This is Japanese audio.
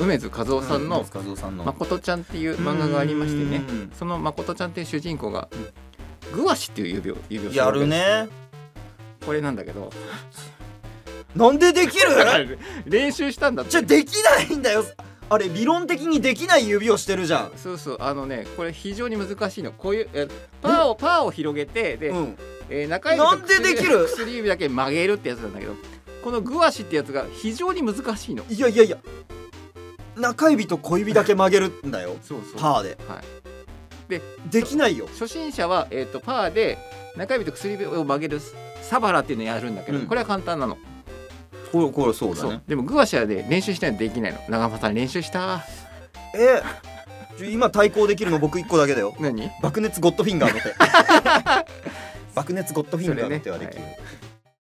梅津和夫さんの 「 誠ちゃん」っていう漫画がありましてね、その誠ちゃんっていう主人公がグワシっていう指をしてるやるね。 これなんだけどなんでできる練習したんだって。 じゃできないんだよ。あれ理論的にできない指をしてるじゃん。 そうそう、これ非常に難しいの。こういうパーを広げてで、中指となんでできる薬指だけ曲げるってやつなんだけど、このグワシってやつが非常に難しいの。 いやいやいや、中指と小指だけ曲げるんだよ。 そうそう、 パーで。 はい、 できないよ。 初心者は、パーで中指と薬指を曲げるサバラっていうのをやるんだけど、これは簡単なの。 これそうだね。 でもグワシはで練習しないとできないの。長間さん練習した？ 今対抗できるの僕1個だけだよ。 何？ 爆熱ゴッドフィンガーの手。爆熱ゴッドフィンガーの手はできる。